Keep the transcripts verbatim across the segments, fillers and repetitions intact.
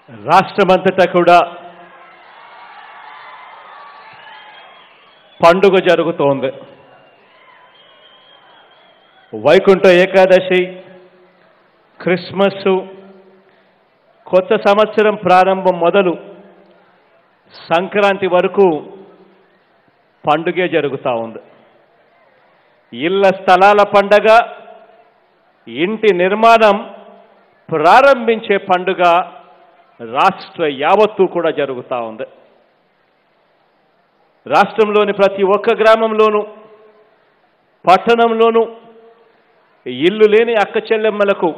రాష్ట్రమంతటా కూడా పండుగ జరుగుతోంది. వైకుంఠ ఏకాదశి, క్రిస్మస్, కొత్త సంవత్సరం ప్రారంభం మొదలు సంక్రాంతి వరకు పండుగే జరుగుతూ ఉంది. ఇళ్ల స్థలాల పండగ, ఇంటి నిర్మాణం ప్రారంభించే పండుగ రాష్ట్ర యావత్తు కూడా జరుగుతూ ఉంది. రాష్ట్రంలోని ప్రతి ఒక్క గ్రామంలోనూ, పట్టణంలోనూ ఇల్లు లేని అక్క చెల్లెమ్మలకు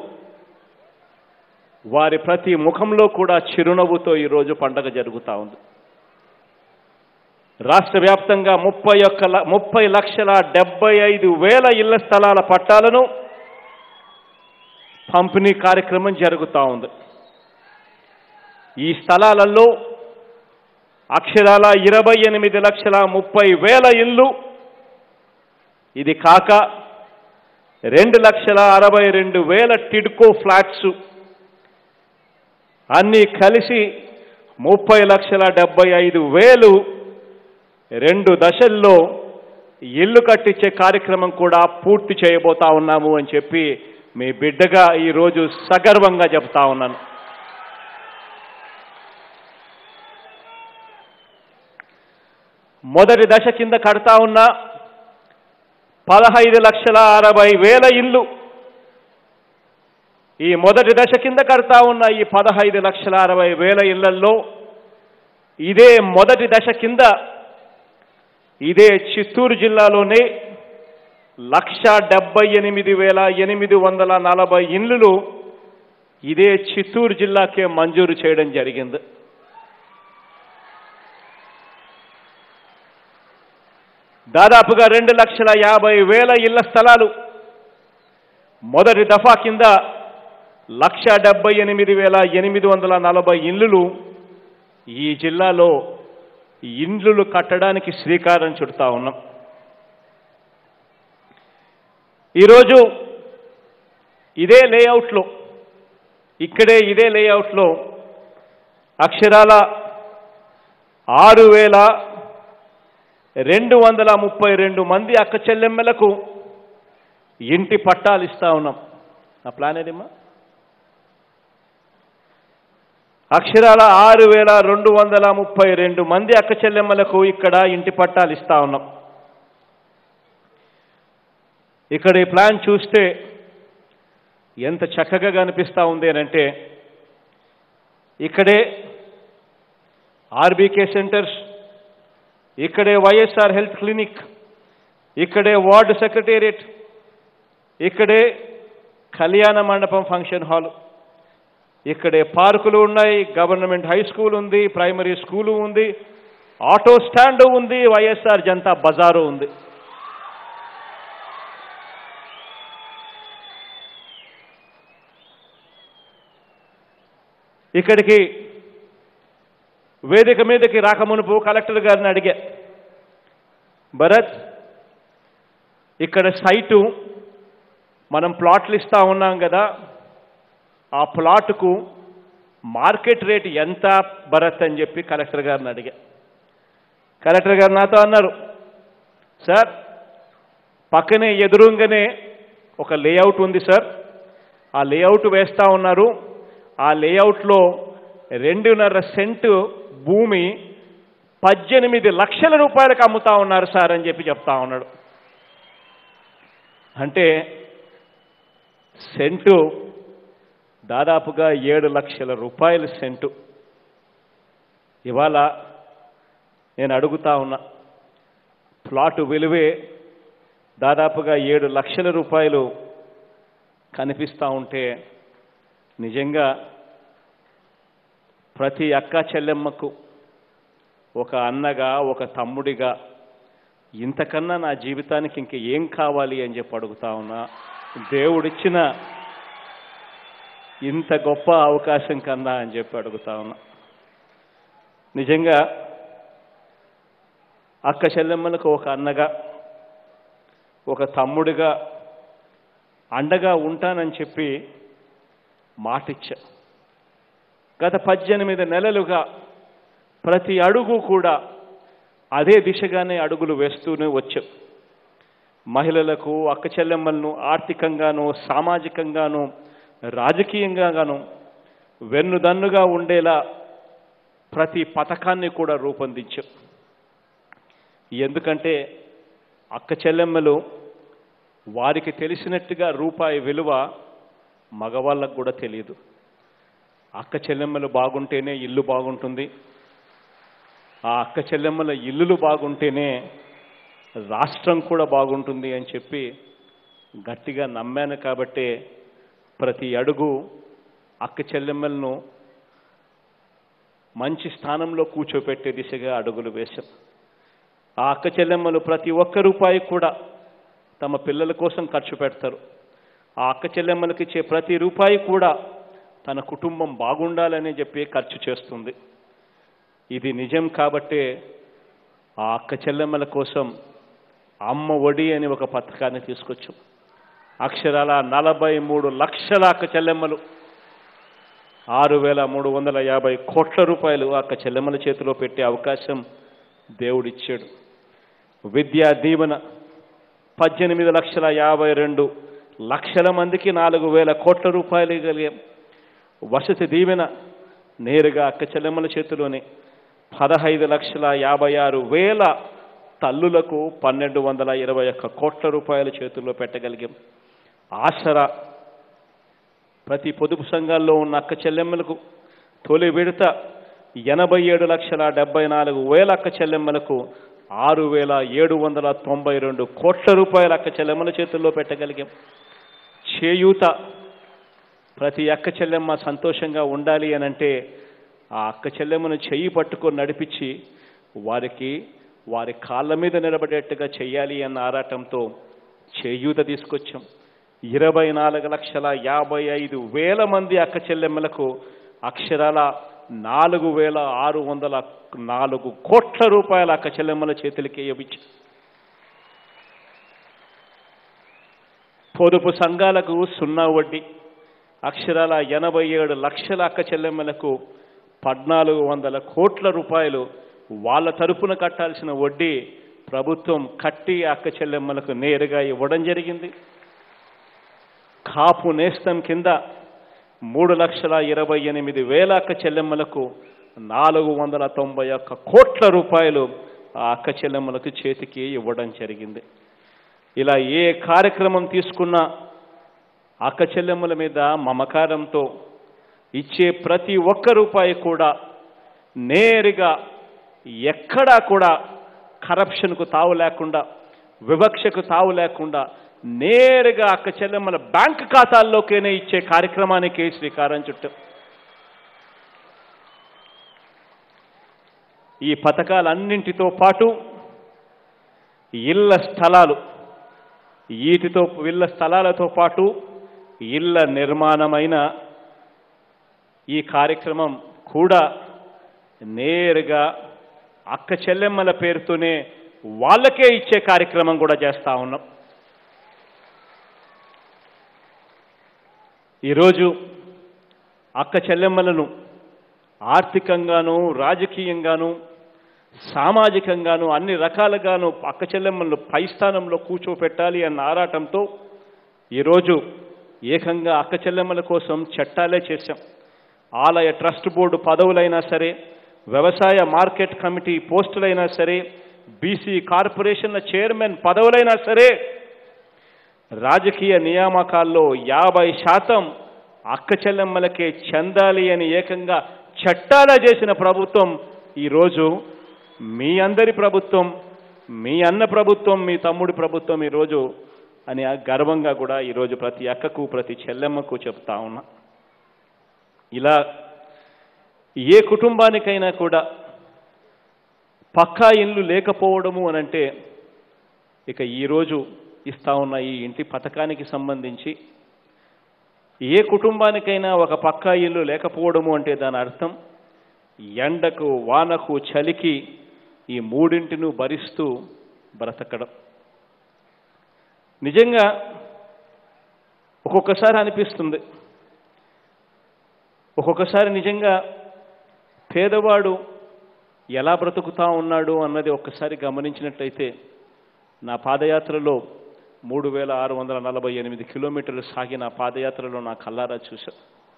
వారి ప్రతి ముఖంలో కూడా చిరునవ్వుతో ఈరోజు పండగ జరుగుతూ ఉంది. రాష్ట్ర వ్యాప్తంగా ముప్పై ఒక్క ముప్పై లక్షల డెబ్బై ఐదు వేల ఇళ్ల స్థలాల పట్టాలను పంపిణీ కార్యక్రమం జరుగుతూ ఉంది. ఈ స్థలాలలో అక్షరాల ఇరవై ఎనిమిది లక్షల ముప్పై వేల ఇళ్ళు, ఇది కాక రెండు లక్షల అరవై రెండు వేల టిడ్కో ఫ్లాట్స్ అన్నీ కలిసి ముప్పై లక్షల డెబ్బై ఐదు వేలు రెండు దశల్లో ఇల్లు కట్టించే కార్యక్రమం కూడా పూర్తి చేయబోతా ఉన్నాము అని చెప్పి మీ బిడ్డగా ఈరోజు సగర్వంగా చెప్తా ఉన్నాను. మొదటి దశ కింద కడతా ఉన్న పదహైదు లక్షల అరవై వేల ఇళ్ళు, ఈ మొదటి దశ కింద కడతా ఉన్న ఈ పదహైదు లక్షల అరవై వేల ఇళ్లలో ఇదే మొదటి దశ కింద ఇదే చిత్తూరు జిల్లాలోనే లక్ష డెబ్బై ఎనిమిది వేల ఎనిమిది వందల నలభై ఇళ్ళు ఇదే చిత్తూరు జిల్లాకే మంజూరు చేయడం జరిగింది. దాదాపుగా రెండు లక్షల యాభై వేల ఇళ్ల స్థలాలు మొదటి దఫా కింద లక్ష డెబ్బై ఎనిమిది వేల ఎనిమిది వందల నలభై ఇళ్ళు ఈ జిల్లాలో ఇండ్లు కట్టడానికి శ్రీకారం చుడతా ఉన్నాం. ఈరోజు ఇదే లేఅవుట్లో, ఇక్కడే ఇదే లేఅవుట్లో అక్షరాల ఆరు వేల రెండు వందల ముప్పై రెండు మంది అక్క చెల్లెమ్మలకు ఇంటి పట్టాలు ఇస్తా ఉన్నాం. ఆ ప్లాన్ ఏదమ్మా? అక్షరాల ఆరు వేల రెండు వందల ముప్పై రెండు మంది అక్క చెల్లెమ్మలకు ఇక్కడ ఇంటి పట్టాలు ఇస్తా ఉన్నాం. ఇక్కడ ఈ ప్లాన్ చూస్తే ఎంత చక్కగా కనిపిస్తూ ఉంది అంటే, ఇక్కడే ఆర్బీకే సెంటర్స్, ఇక్కడే వైఎస్ఆర్ హెల్త్ క్లినిక్, ఇక్కడే వార్డు సెక్రటేరియట్, ఇక్కడే కళ్యాణ మండపం ఫంక్షన్ హాల్, ఇక్కడే పార్కులు ఉన్నాయి, గవర్నమెంట్ హై స్కూల్ ఉంది, ప్రైమరీ స్కూలు ఉంది, ఆటో స్టాండు ఉంది, వైఎస్ఆర్ జనతా బజారు ఉంది. ఇక్కడికి వేదిక మీదకి రాకమునుపు కలెక్టర్ గారిని అడిగా, భరత్ ఇక్కడ సైటు మనం ప్లాట్లు ఇస్తా ఉన్నాం కదా, ఆ ప్లాట్కు మార్కెట్ రేట్ ఎంత భరత్ అని చెప్పి కలెక్టర్ గారిని అడిగా. కలెక్టర్ గారు నాతో అన్నారు, సార్ పక్కనే ఎదురుగానే ఒక లేఅవుట్ ఉంది సార్, ఆ లేఅవుట్ వేస్తూ ఉన్నారు, ఆ లేఅవుట్లో రెండున్నర సెంటు భూమి పద్దెనిమిది లక్షల రూపాయలకు అమ్ముతా ఉన్నారు సార్ అని చెప్పి చెప్తా ఉన్నాడు. అంటే సెంటు దాదాపుగా ఏడు లక్షల రూపాయల సెంటు. ఇవాళ నేను అడుగుతా ఉన్నా, ప్లాటు విలువే దాదాపుగా ఏడు లక్షల రూపాయలు కనిపిస్తూ ఉంటే నిజంగా ప్రతి అక్క చెల్లెమ్మకు ఒక అన్నగా, ఒక తమ్ముడిగా ఇంతకన్నా నా జీవితానికి ఇంక ఏం కావాలి అని చెప్పి అడుగుతా ఉన్నా. దేవుడిచ్చిన ఇంత గొప్ప అవకాశం కన్నా అని చెప్పి అడుగుతా ఉన్నా. నిజంగా అక్క చెల్లెమ్మలకు ఒక అన్నగా, ఒక తమ్ముడిగా అండగా ఉంటానని చెప్పి మాటిచ్చా. గత పద్దెనిమిది నెలలుగా ప్రతి అడుగు కూడా అదే దిశగానే అడుగులు వేస్తూనే వచ్చాం. మహిళలకు, అక్క చెల్లెమ్మలను ఆర్థికంగానూ, సామాజికంగానూ, రాజకీయంగానూ వెన్నుదన్నుగా ఉండేలా ప్రతి పథకాన్ని కూడా రూపొందించాం. ఎందుకంటే అక్క చెల్లెమ్మలు వారికి తెలిసినట్టుగా రూపాయి విలువ మగవాళ్ళకు కూడా తెలియదు. అక్క చెల్లెమ్మలు బాగుంటేనే ఇల్లు బాగుంటుంది, ఆ అక్క చెల్లెమ్మల ఇల్లులు బాగుంటేనే రాష్ట్రం కూడా బాగుంటుంది అని చెప్పి గట్టిగా నమ్మాను. కాబట్టే ప్రతి అడుగు అక్క చెల్లెమ్మలను మంచి స్థానంలో కూర్చోపెట్టే దిశగా అడుగులు వేశాం. ఆ అక్క చెల్లెమ్మలు ప్రతి ఒక్క రూపాయి కూడా తమ పిల్లల కోసం ఖర్చు పెడతారు. ఆ అక్క చెల్లెమ్మలకి ఇచ్చే ప్రతి రూపాయి కూడా తన కుటుంబం బాగుండాలని చెప్పి ఖర్చు చేస్తుంది. ఇది నిజం. కాబట్టే ఆ అక్క చెల్లెమ్మల కోసం అమ్మ ఒడి అని ఒక పథకాన్ని తీసుకొచ్చాం. అక్షరాల నలభై మూడు లక్షల అక్క చెల్లెమ్మలు, ఆరు వేల మూడు వందల యాభై కోట్ల రూపాయలు అక్క చెల్లెమ్మల చేతిలో పెట్టే అవకాశం దేవుడిచ్చాడు. విద్యా దీవెన పద్దెనిమిది లక్షల యాభై రెండు లక్షల మందికి నాలుగు వేల కోట్ల రూపాయలు కలిగే వసతి దీవెన నేరుగా అక్క చెల్లెమ్మల చేతిలోనే పదహైదు లక్షల యాభై ఆరు వేల తల్లులకు పన్నెండు వందల ఇరవై ఒక్క కోట్ల రూపాయల చేతుల్లో పెట్టగలిగాం. ఆసరా ప్రతి పొదుపు సంఘాల్లో ఉన్న అక్క చెల్లెమ్మలకు తొలి విడత ఎనభై ఏడు లక్షల డెబ్బై నాలుగు వేల అక్క చెల్లెమ్మలకు ఆరు వేల ఏడు వందల తొంభై రెండు కోట్ల రూపాయల అక్క చెల్లెమ్మల చేతుల్లో పెట్టగలిగాం. చేయూత ప్రతి అక్క చెల్లెమ్మ సంతోషంగా ఉండాలి అనంటే ఆ అక్క చెల్లెమ్మను చెయ్యి పట్టుకొని నడిపించి వారికి వారి కాళ్ళ మీద నిలబడేట్టుగా చెయ్యాలి అన్న ఆరాటంతో చేయూత తీసుకొచ్చాం. ఇరవై నాలుగు లక్షల యాభై ఐదు వేల మంది అక్క చెల్లెమ్మలకు అక్షరాల నాలుగు వేల ఆరు వందల నాలుగు కోట్ల రూపాయల అక్క చెల్లెమ్మల చేతులకి ఇవ్వచ్చు. పొదుపు సంఘాలకు సున్నా వడ్డీ అక్షరాల ఎనభై ఏడు లక్షల అక్క చెల్లెమ్మలకు పద్నాలుగు వందల కోట్ల రూపాయలు వాళ్ళ తరపున కట్టాల్సిన వడ్డీ ప్రభుత్వం కట్టి అక్క చెల్లెమ్మలకు నేరుగా ఇవ్వడం జరిగింది. కాపు నేస్తం కింద మూడు లక్షల ఇరవై ఎనిమిది వేల అక్క చెల్లెమ్మలకు నాలుగు వందల తొంభై ఒక్క కోట్ల రూపాయలు ఆ అక్క చెల్లెమ్మలకు చేతికి ఇవ్వడం జరిగింది. ఇలా ఏ కార్యక్రమం తీసుకున్నా అక్క చెల్లెమ్మల మీద మమకారంతో ఇచ్చే ప్రతి ఒక్క రూపాయి కూడా నేరుగా ఎక్కడా కూడా కరప్షన్కు తావు లేకుండా, వివక్షకు తావు లేకుండా నేరుగా అక్క చెల్లెమ్మల బ్యాంక్ ఖాతాల్లోకేనే ఇచ్చే కార్యక్రమానికి శ్రీకారం చుట్టాం. ఈ పథకాలన్నింటితో పాటు ఇళ్ల స్థలాలు, వీటితో ఇళ్ల స్థలాలతో పాటు ఇళ్ల నిర్మాణమైన ఈ కార్యక్రమం కూడా నేరుగా అక్క చెల్లెమ్మల పేరుతోనే వాళ్ళకే ఇచ్చే కార్యక్రమం కూడా చేస్తా ఉన్నాం. ఈరోజు అక్క చెల్లెమ్మలను ఆర్థికంగాను, రాజకీయంగాను, సామాజికంగాను అన్ని రకాలుగాను అక్క చెల్లెమ్మలను పై స్థానంలో కూర్చోపెట్టాలి అన్న ఆరాటంతో ఈరోజు ఏకంగా అక్క చెల్లెమ్మల కోసం చట్టాలే చేశాం. ఆలయ ట్రస్ట్ బోర్డు పదవులైనా సరే, వ్యవసాయ మార్కెట్ కమిటీ పోస్టులైనా సరే, బీసీ కార్పొరేషన్ల చైర్మన్ పదవులైనా సరే, రాజకీయ నియామకాల్లో యాభై శాతం అక్క చెల్లెమ్మలకే చెందాలి అని ఏకంగా చట్టాలు చేసిన ప్రభుత్వం ఈరోజు మీ అందరి ప్రభుత్వం, మీ అన్న ప్రభుత్వం, మీ తమ్ముడి ప్రభుత్వం ఈరోజు అని గర్వంగా కూడా ఈరోజు ప్రతి అక్కకు, ప్రతి చెల్లెమ్మకు చెప్తా ఉన్నా. ఇలా ఏ కుటుంబానికైనా కూడా పక్కా ఇల్లు లేకపోవడము అనంటే ఇక ఈరోజు ఇస్తా ఉన్న ఈ ఇంటి పథకానికి సంబంధించి ఏ కుటుంబానికైనా ఒక పక్కా ఇల్లు లేకపోవడము అంటే దాని అర్థం ఎండకు, వానకు, చలికి ఈ మూడింటిని భరిస్తూ బ్రతకడం. నిజంగా ఒక్కొక్కసారి అనిపిస్తుంది, ఒక్కొక్కసారి నిజంగా పేదవాడు ఎలా బ్రతుకుతా ఉన్నాడు అన్నది ఒక్కసారి గమనించినట్లయితే నా పాదయాత్రలో మూడు వేల ఆరు వందల నలభై ఎనిమిది కిలోమీటర్లు సాగిన పాదయాత్రలో నా కల్లారా చూశా.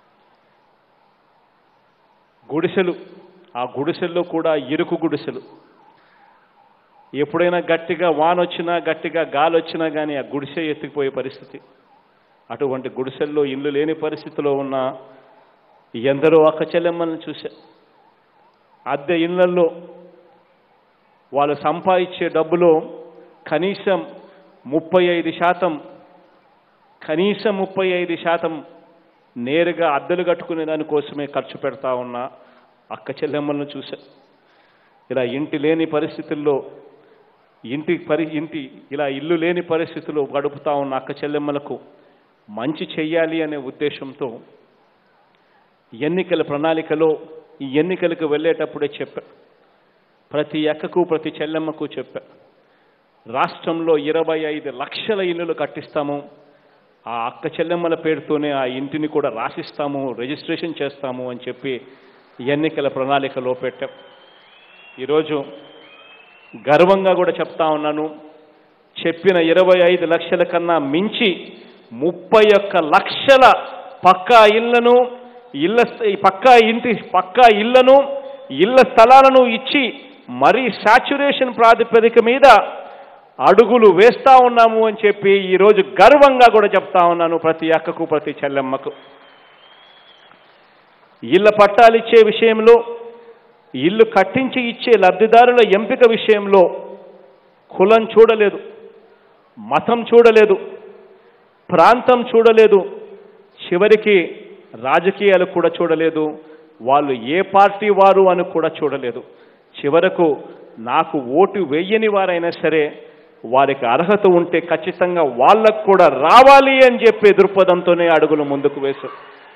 గుడిసెలు, ఆ గుడిసెల్లో కూడా ఇరుకు గుడిసెలు. ఎప్పుడైనా గట్టిగా వానొచ్చినా గట్టిగా గాలి వచ్చినా కానీ ఆ గుడిసె ఎత్తుకుపోయే పరిస్థితి. అటువంటి గుడిసెల్లో ఇల్లు లేని పరిస్థితిలో ఉన్న ఎందరో అక్క చెల్లెమ్మలను చూశా. అద్దె ఇళ్లల్లో వాళ్ళు సంపాదించే డబ్బులో కనీసం ముప్పై ఐదు శాతం కనీసం ముప్పై ఐదు శాతం నేరుగా అద్దెలు కట్టుకునే దానికోసమే ఖర్చు పెడతా ఉన్న అక్క చెల్లెమ్మలను చూశా. ఇలా ఇంటి లేని పరిస్థితుల్లో ఇంటి పరి ఇంటి ఇలా ఇల్లు లేని పరిస్థితుల్లో గడుపుతా ఉన్న అక్క చెల్లెమ్మలకు మంచి చెయ్యాలి అనే ఉద్దేశంతో ఎన్నికల ప్రణాళికలో ఈ ఎన్నికలకు వెళ్ళేటప్పుడే చెప్పా, ప్రతి అక్కకు ప్రతి చెల్లెమ్మకు చెప్పా, రాష్ట్రంలో ఇరవై ఐదు లక్షల ఇల్లులు కట్టిస్తాము, ఆ అక్క చెల్లెమ్మల పేరుతోనే ఆ ఇంటిని కూడా రాసిస్తాము, రిజిస్ట్రేషన్ చేస్తాము అని చెప్పి ఎన్నికల ప్రణాళికలో పెట్టాం. ఈరోజు గర్వంగా కూడా చెప్తా ఉన్నాను, చెప్పిన ఇరవై ఐదు లక్షల కన్నా మించి ముప్పై ఒక్క లక్షల పక్కా ఇళ్లను ఇళ్ల పక్కా ఇంటి పక్కా ఇళ్లను ఇళ్ల స్థలాలను ఇచ్చి మరీ సాచ్యురేషన్ ప్రాతిపదిక మీద అడుగులు వేస్తా ఉన్నాము అని చెప్పి ఈరోజు గర్వంగా కూడా చెప్తా ఉన్నాను ప్రతి అక్కకు ప్రతి చెల్లెమ్మకు. ఇళ్ల పట్టాలిచ్చే విషయంలో, ఇల్లు కట్టించి ఇచ్చే లబ్ధిదారుల ఎంపిక విషయంలో కులం చూడలేదు, మతం చూడలేదు, ప్రాంతం చూడలేదు, చివరికి రాజకీయాలు కూడా చూడలేదు, వాళ్ళు ఏ పార్టీ వారు అని కూడా చూడలేదు. చివరకు నాకు ఓటు వేయని వారైనా సరే వారికి అర్హత ఉంటే ఖచ్చితంగా వాళ్ళకు కూడా రావాలి అని చెప్పే దృక్పథంతోనే అడుగులు ముందుకు వేశారు.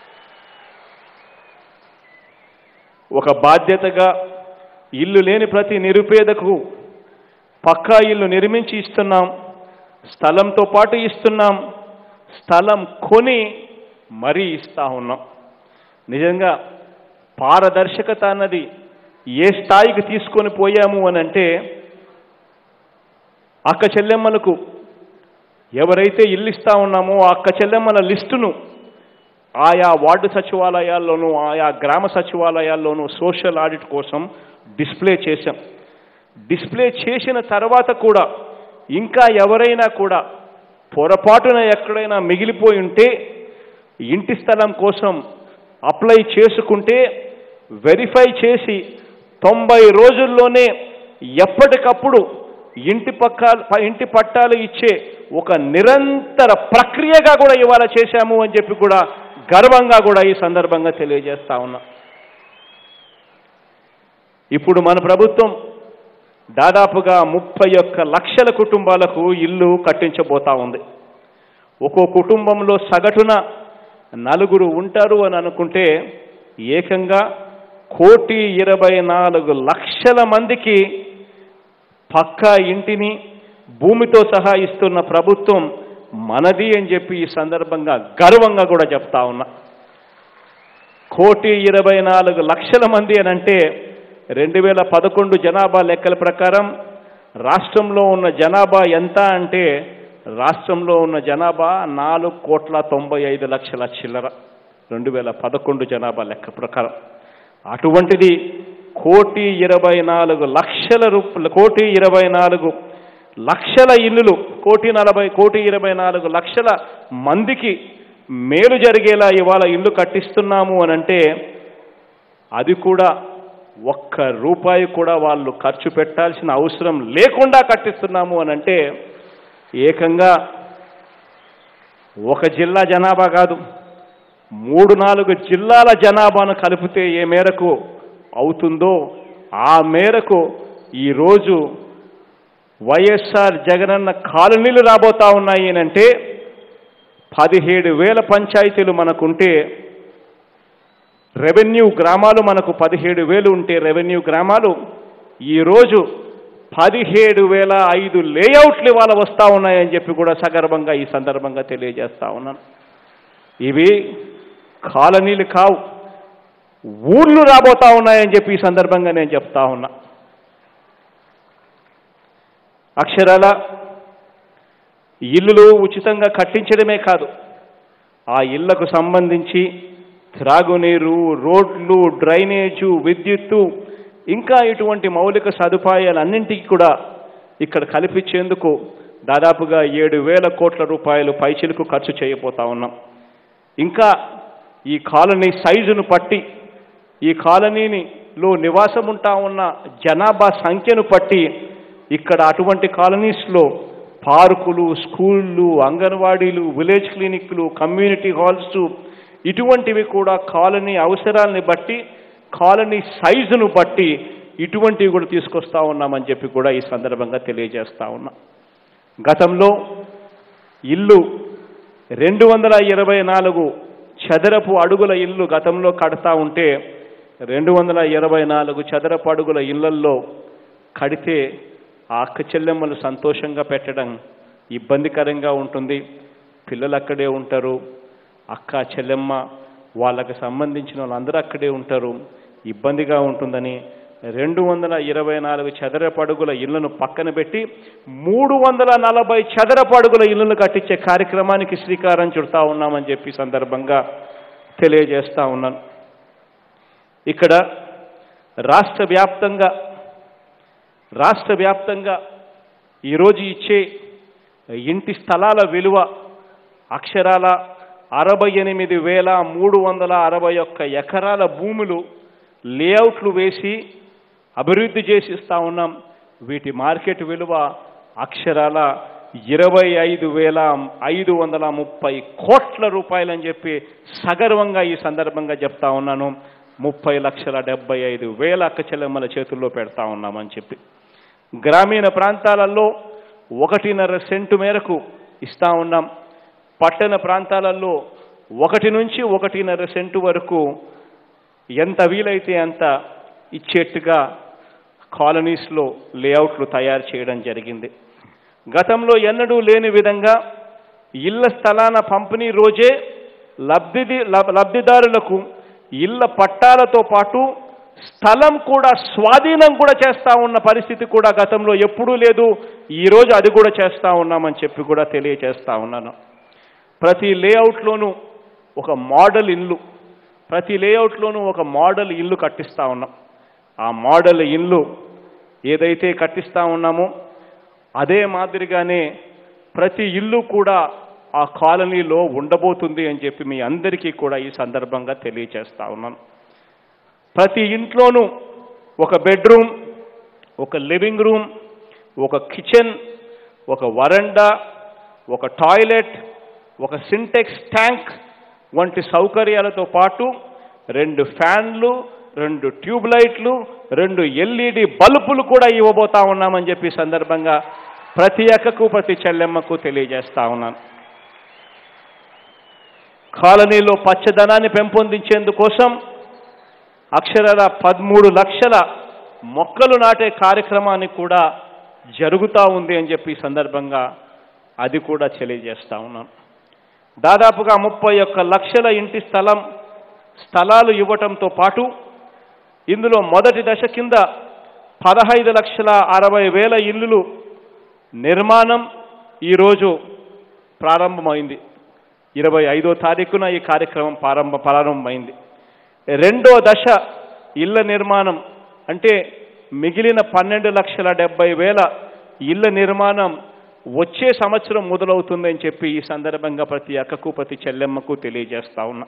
ఒక బాధ్యతగా ఇల్లు లేని ప్రతి నిరుపేదకు పక్కా ఇల్లు నిర్మించి ఇస్తున్నాం, స్థలంతో పాటు ఇస్తున్నాం, స్థలం కొని మరీ ఇస్తా ఉన్నాం. నిజంగా పారదర్శకత అన్నది ఏ స్థాయికి తీసుకొని పోయాము అని అంటే, అక్క చెల్లెమ్మలకు ఎవరైతే ఇల్లు ఇస్తా ఉన్నామో ఆ అక్క చెల్లెమ్మల లిస్టును ఆయా వార్డు సచివాలయాల్లోనూ ఆయా గ్రామ సచివాలయాల్లోనూ సోషల్ ఆడిట్ కోసం డిస్ప్లే చేశాం. డిస్ప్లే చేసిన తర్వాత కూడా ఇంకా ఎవరైనా కూడా పొరపాటున ఎక్కడైనా మిగిలిపోయి ఉంటే ఇంటి స్థలం కోసం అప్లై చేసుకుంటే వెరిఫై చేసి తొంభై రోజుల్లోనే ఎప్పటికప్పుడు ఇంటి పక్క ఇంటి పట్టాలు ఇచ్చే ఒక నిరంతర ప్రక్రియగా కూడా ఇవాళ చేశాము అని చెప్పి కూడా గర్వంగా కూడా ఈ సందర్భంగా తెలియజేస్తా ఉన్నా. ఇప్పుడు మన ప్రభుత్వం దాదాపుగా ముప్పై ఒక్క లక్షల కుటుంబాలకు ఇల్లు కట్టించబోతా ఉంది. ఒక్కో కుటుంబంలో సగటున నలుగురు ఉంటారు అని అనుకుంటే ఏకంగా కోటి ఇరవై నాలుగు లక్షల మందికి పక్కా ఇంటిని భూమితో సహా ఇస్తున్న ప్రభుత్వం మనది అని చెప్పి ఈ సందర్భంగా గర్వంగా కూడా చెప్తా ఉన్నా. కోటి ఇరవై నాలుగు లక్షల మంది అని అంటే రెండు వేల పదకొండు జనాభా లెక్కల ప్రకారం రాష్ట్రంలో ఉన్న జనాభా ఎంత అంటే రాష్ట్రంలో ఉన్న జనాభా నాలుగు కోట్ల తొంభై ఐదు లక్షల చిల్లర రెండు వేల పదకొండు జనాభా లెక్క ప్రకారం. అటువంటిది కోటి ఇరవై నాలుగు లక్షల రూపాయలు కోటి ఇరవై నాలుగు లక్షల ఇల్లులు కోటి నలభై కోటి ఇరవై నాలుగు లక్షల మందికి మేలు జరిగేలా ఇవాళ ఇల్లు కట్టిస్తున్నాము అని అంటే అది కూడా ఒక్క రూపాయి కూడా వాళ్ళు ఖర్చు పెట్టాల్సిన అవసరం లేకుండా కట్టిస్తున్నాము అని అంటే ఏకంగా ఒక జిల్లా జనాభా కాదు, మూడు నాలుగు జిల్లాల జనాభాను కలిపితే ఏ మేరకు అవుతుందో ఆ మేరకు ఈరోజు వైఎస్ఆర్ జగనన్న కాలనీలు రాబోతా ఉన్నాయి అంటే పదిహేడు వేల పంచాయతీలు మనకుంటే రెవెన్యూ గ్రామాలు మనకు పదిహేడు వేలు ఉంటే రెవెన్యూ గ్రామాలు ఈరోజు పదిహేడు వేల ఐదు లేఅవుట్లు ఇవాళ వస్తూ ఉన్నాయని చెప్పి కూడా సగర్వంగా ఈ సందర్భంగా తెలియజేస్తా ఉన్నాను. ఇవి కాలనీలు కావు, ఊళ్ళు రాబోతా ఉన్నాయని చెప్పి ఈ సందర్భంగా నేను చెప్తా ఉన్నా. అక్షరాల ఇల్లులు ఉచితంగా కట్టించడమే కాదు, ఆ ఇళ్లకు సంబంధించి త్రాగునీరు, రోడ్లు, డ్రైనేజు, విద్యుత్తు, ఇంకా ఇటువంటి మౌలిక సదుపాయాలన్నింటికి కూడా ఇక్కడ కల్పించేందుకు దాదాపుగా ఏడు వేల కోట్ల రూపాయలు పైచిలకు ఖర్చు చేయబోతా ఉన్నాం. ఇంకా ఈ కాలనీ సైజును పట్టి, ఈ కాలనీలో నివాసం ఉంటా ఉన్న జనాభా సంఖ్యను పట్టి ఇక్కడ అటువంటి కాలనీస్లో పార్కులు, స్కూళ్ళు, అంగన్వాడీలు, విలేజ్ క్లినిక్లు, కమ్యూనిటీ హాల్స్, ఇటువంటివి కూడా కాలనీ అవసరాలని బట్టి, కాలనీ సైజును బట్టి ఇటువంటివి కూడా తీసుకొస్తా ఉన్నామని చెప్పి కూడా ఈ సందర్భంగా తెలియజేస్తా ఉన్నా. గతంలో ఇల్లు రెండు వందల ఇరవై నాలుగు చదరపు అడుగుల ఇల్లు గతంలో కడతా ఉంటే రెండు వందల ఇరవై నాలుగు చదరపు అడుగుల ఇళ్లల్లో కడితే ఆ అక్క చెల్లెమ్మలు సంతోషంగా పెట్టడం ఇబ్బందికరంగా ఉంటుంది. పిల్లలు అక్కడే ఉంటారు, అక్క చెల్లెమ్మ వాళ్ళకి సంబంధించిన వాళ్ళందరూ అక్కడే ఉంటారు, ఇబ్బందిగా ఉంటుందని రెండు వందల ఇరవై నాలుగు చదరపు అడుగుల ఇళ్లను పక్కన పెట్టి మూడు వందల నలభై చదరపు అడుగుల ఇళ్లను కట్టించే కార్యక్రమానికి శ్రీకారం చుడతా ఉన్నామని చెప్పి సందర్భంగా తెలియజేస్తా ఉన్నాను. ఇక్కడ రాష్ట్ర వ్యాప్తంగా రాష్ట్ర వ్యాప్తంగా ఈరోజు ఇచ్చే ఇంటి స్థలాల విలువ అక్షరాల అరవై ఎనిమిది వేల మూడు వందల అరవై ఒక్క ఎకరాల భూములు లేఅవుట్లు వేసి అభివృద్ధి చేసి ఇస్తా ఉన్నాం. వీటి మార్కెట్ విలువ అక్షరాల ఇరవై ఐదు వేల ఐదు వందల ముప్పై కోట్ల రూపాయలని చెప్పి సగర్వంగా ఈ సందర్భంగా చెప్తా ఉన్నాను. ముప్పై లక్షల డెబ్బై ఐదు వేల అక్క చెల్లెమ్మల చేతుల్లో పెడతా ఉన్నామని చెప్పి గ్రామీణ ప్రాంతాలలో ఒకటిన్నర సెంటు మేరకు ఇస్తా ఉన్నాం. పట్టణ ప్రాంతాలలో ఒకటి నుంచి ఒకటిన్నర సెంటు వరకు ఎంత వీలైతే అంత ఇచ్చేట్టుగా కాలనీస్లో లేఅవుట్లు తయారు చేయడం జరిగింది. గతంలో ఎన్నడూ లేని విధంగా ఇళ్ల స్థలాల పంపిణీ రోజే లబ్ధి లబ్ధిదారులకు ఇళ్ల పట్టాలతో పాటు స్థలం కూడా స్వాధీనం కూడా చేస్తూ ఉన్న పరిస్థితి కూడా గతంలో ఎప్పుడూ లేదు. ఈరోజు అది కూడా చేస్తూ ఉన్నామని చెప్పి కూడా తెలియజేస్తూ ఉన్నాను. ప్రతి లేఅవుట్లోనూ ఒక మోడల్ ఇల్లు ప్రతి లేఅవుట్లోనూ ఒక మోడల్ ఇల్లు కట్టిస్తూ ఉన్నాం. ఆ మోడల్ ఇల్లు ఏదైతే కట్టిస్తూ ఉన్నామో అదే మాదిరిగానే ప్రతి ఇల్లు కూడా ఆ కాలనీలో ఉండబోతుంది అని చెప్పి మీ అందరికీ కూడా ఈ సందర్భంగా తెలియజేస్తా ఉన్నాను. ప్రతి ఇంట్లోనూ ఒక బెడ్రూమ్, ఒక లివింగ్ రూమ్, ఒక కిచెన్, ఒక వరండా, ఒక టాయిలెట్, ఒక సింటెక్స్ ట్యాంక్ వంటి సౌకర్యాలతో పాటు రెండు ఫ్యాన్లు, రెండు ట్యూబ్ లైట్లు, రెండు ఎల్ఈడి బల్బులు కూడా ఇవ్వబోతా ఉన్నామని చెప్పి సందర్భంగా ప్రతి అక్కకు ప్రతి చెల్లెమ్మకు తెలియజేస్తా ఉన్నాను. కాలనీలో పచ్చదనాన్ని పెంపొందించేందుకోసం అక్షరాల పదమూడు లక్షల మొక్కలు నాటే కార్యక్రమాన్ని కూడా జరుగుతూ ఉంది అని చెప్పి సందర్భంగా అది కూడా తెలియజేస్తా ఉన్నాను. దాదాపుగా ముప్పై ఒక్క లక్షల ఇంటి స్థలం స్థలాలు ఇవ్వటంతో పాటు ఇందులో మొదటి దశ కింద పదహైదు లక్షల అరవై వేల ఇల్లులు నిర్మాణం ఈరోజు ప్రారంభమైంది. ఇరవై ఐదో తారీఖున ఈ కార్యక్రమం ప్రారంభ ప్రారంభమైంది. రెండో దశ ఇళ్ల నిర్మాణం అంటే మిగిలిన పన్నెండు లక్షల డెబ్బై వేల ఇళ్ల నిర్మాణం వచ్చే సంవత్సరం మొదలవుతుందని చెప్పి ఈ సందర్భంగా ప్రతి అక్కకు ప్రతి చెల్లెమ్మకు తెలియజేస్తా ఉన్నా.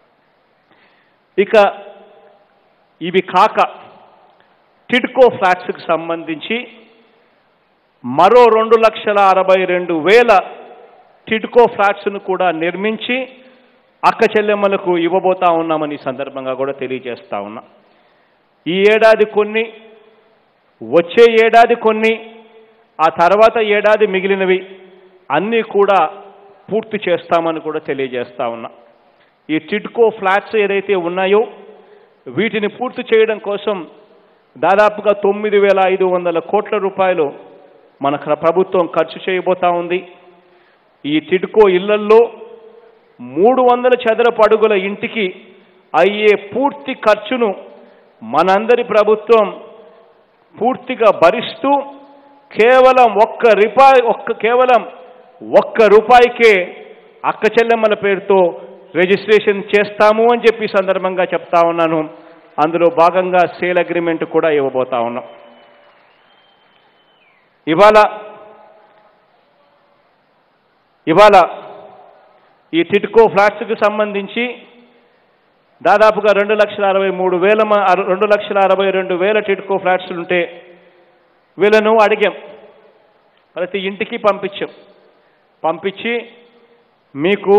ఇక ఇవి కాక టిడ్కో ఫ్లాట్స్కి సంబంధించి మరో రెండు లక్షల అరవై రెండు వేల టిడ్కో ఫ్లాట్స్ను కూడా నిర్మించి అక్క చెల్లెమ్మలకు ఇవ్వబోతా ఉన్నామని సందర్భంగా కూడా తెలియజేస్తా ఉన్నా. ఈ ఏడాది కొన్ని, వచ్చే ఏడాది కొన్ని, ఆ తర్వాత ఏడాది మిగిలినవి అన్నీ కూడా పూర్తి చేస్తామని కూడా తెలియజేస్తా ఉన్నా. ఈ టిడ్కో ఫ్లాట్స్ ఏదైతే ఉన్నాయో వీటిని పూర్తి చేయడం కోసం దాదాపుగా తొమ్మిది వేల ఐదు వందల కోట్ల రూపాయలు మన ప్రభుత్వం ఖర్చు చేయబోతా ఉంది. ఈ టిడ్కో ఇళ్లల్లో మూడు వందల చదరపు అడుగుల ఇంటికి అయ్యే పూర్తి ఖర్చును మనందరి ప్రభుత్వం పూర్తిగా భరిస్తూ కేవలం ఒక్క రూపాయి ఒక్క కేవలం ఒక్క రూపాయికే అక్క చెల్లెమ్మల పేరుతో రిజిస్ట్రేషన్ చేస్తాము అని చెప్పి సందర్భంగా చెప్తా ఉన్నాను. అందులో భాగంగా సేల్ అగ్రిమెంట్ కూడా ఇవ్వబోతా ఉన్నాం. ఇవాళ ఇవాళ ఈ టిడ్కో ఫ్లాట్స్కి సంబంధించి దాదాపుగా రెండు లక్షల అరవై మూడు వేల రెండు లక్షల అరవై రెండు వేల టిడ్కో ఫ్లాట్స్లు ఉంటే వీళ్ళను అడిగాం, ప్రతి ఇంటికి పంపించాం. పంపించి మీకు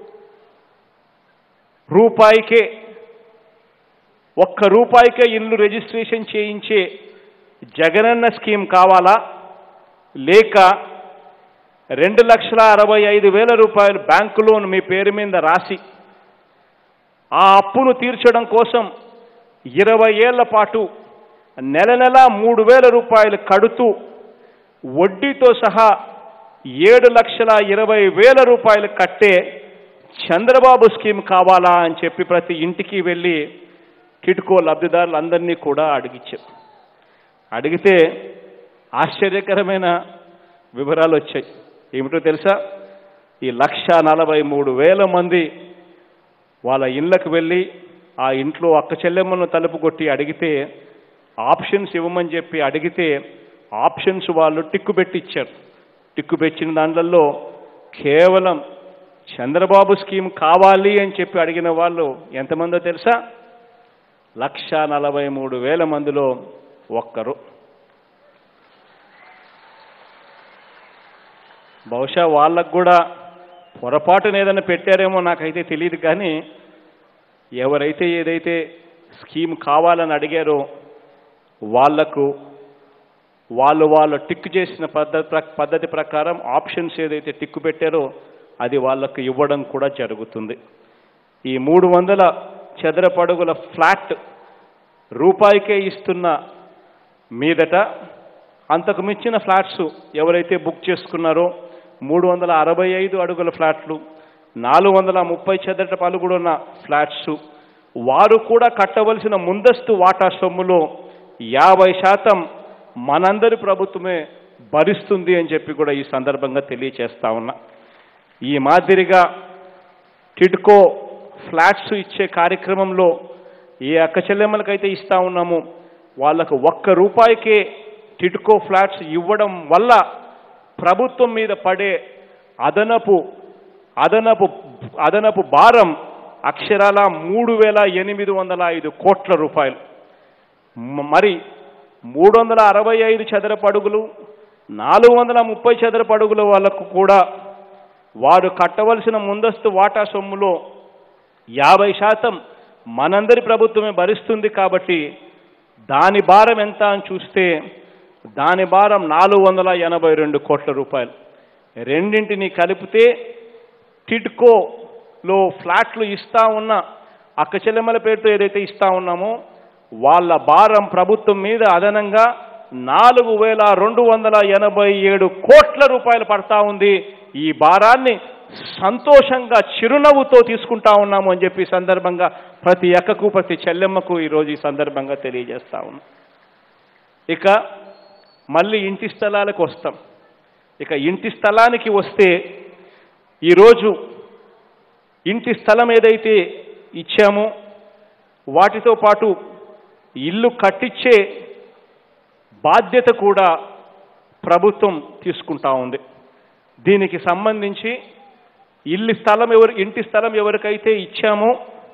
రూపాయికే ఒక్క రూపాయికే ఇల్లు రిజిస్ట్రేషన్ చేయించే జగనన్న స్కీమ్ కావాలా, లేక రెండు లక్షల అరవై ఐదు వేల రూపాయలు బ్యాంకు లోన్ మీ పేరు మీద రాసి ఆ అప్పును తీర్చడం కోసం ఇరవై ఏళ్ల పాటు నెల నెల మూడు వేల రూపాయలు కడుతూ వడ్డీతో సహా ఏడు లక్షల ఇరవై వేల రూపాయలు కట్టే చంద్రబాబు స్కీమ్ కావాలా అని చెప్పి ప్రతి ఇంటికి వెళ్ళి టిడ్కో లబ్ధిదారులందరినీ కూడా అడిగిచ్చాం. అడిగితే ఆశ్చర్యకరమైన వివరాలు వచ్చాయి. ఏమిటో తెలుసా? ఈ లక్ష నలభై మూడు వేల మంది వాళ్ళ ఇళ్ళకు వెళ్ళి ఆ ఇంట్లో అక్క చెల్లెమ్మలను తలుపు కొట్టి అడిగితే, ఆప్షన్స్ ఇవ్వమని చెప్పి అడిగితే ఆప్షన్స్ వాళ్ళు టిక్కు పెట్టి ఇచ్చారు. టిక్కు పెట్టిన దాంట్లో కేవలం చంద్రబాబు స్కీమ్ కావాలి అని చెప్పి అడిగిన వాళ్ళు ఎంతమందో తెలుసా? లక్ష నలభై మూడు వేల మందిలో ఒక్కరు. బహుశా వాళ్ళకు కూడా పొరపాటున ఏదైనా పెట్టారేమో నాకైతే తెలియదు, కానీ ఎవరైతే ఏదైతే స్కీమ్ కావాలని అడిగారో వాళ్లకు వాళ్ళు వాళ్ళు టిక్ చేసిన పద్ధతి పద్ధతి ప్రకారం ఆప్షన్స్ ఏదైతే టిక్కు పెట్టారో అది వాళ్ళకు ఇవ్వడం కూడా జరుగుతుంది. ఈ మూడు వందల చదరపు అడుగుల ఫ్లాట్ రూపాయికే ఇస్తున్న మీదట అంతకు మించిన ఫ్లాట్స్ ఎవరైతే బుక్ చేసుకున్నారో మూడు వందల అరవై ఐదు అడుగుల ఫ్లాట్లు, నాలుగు వందల ముప్పై చదరపు అడుగులున్న ఫ్లాట్స్ వారు కూడా కట్టవలసిన ముందస్తు వాటా సొమ్ములో యాభై శాతం మనందరి ప్రభుత్వమే భరిస్తుంది అని చెప్పి కూడా ఈ సందర్భంగా తెలియచేస్తా ఉన్నా. ఈ మాదిరిగా టిడ్కో ఫ్లాట్స్ ఇచ్చే కార్యక్రమంలో ఏ అక్క చెల్లెమ్మలకైతే ఇస్తా ఉన్నామో వాళ్ళకు ఒక్క రూపాయికే టిడ్కో ఫ్లాట్స్ ఇవ్వడం వల్ల ప్రభుత్వం మీద పడే అదనపు అదనపు అదనపు భారం అక్షరాల మూడు వేల ఎనిమిది వందల ఐదు కోట్ల రూపాయలు. మరి మూడు వందల అరవై ఐదు చదరపు అడుగులు, నాలుగు వందల ముప్పై చదరపు అడుగుల వాళ్ళకు కూడా వారు కట్టవలసిన ముందస్తు వాటా సొమ్ములో యాభై శాతం మనందరి ప్రభుత్వమే భరిస్తుంది. కాబట్టి దాని భారం ఎంత అని చూస్తే దాని భారం నాలుగు వందల ఎనభై రెండు కోట్ల రూపాయలు. రెండింటిని కలిపితే టిడ్కోలో ఫ్లాట్లు ఇస్తా ఉన్న అక్క చెల్లెమ్మల పేరుతో ఏదైతే ఇస్తా ఉన్నామో వాళ్ళ భారం ప్రభుత్వం మీద అదనంగా నాలుగు వేల రెండు వందల ఎనభై ఏడు కోట్ల రూపాయలు పడతా ఉంది. ఈ భారాన్ని సంతోషంగా చిరునవ్వుతో తీసుకుంటా ఉన్నాము అని చెప్పి సందర్భంగా ప్రతి అక్కకు ప్రతి చెల్లెమ్మకు ఈరోజు ఈ సందర్భంగా తెలియజేస్తా ఉన్నాం. ఇక మళ్ళీ ఇంటి స్థలాలకు వస్తాం. ఇక ఇంటి స్థలానికి వస్తే ఈరోజు ఇంటి స్థలం ఏదైతే ఇచ్చామో వాటితో పాటు ఇల్లు కట్టించే బాధ్యత కూడా ప్రభుత్వం తీసుకుంటా ఉంది. దీనికి సంబంధించి ఇల్లు స్థలం ఎవరు ఇంటి స్థలం ఎవరికైతే ఇచ్చామో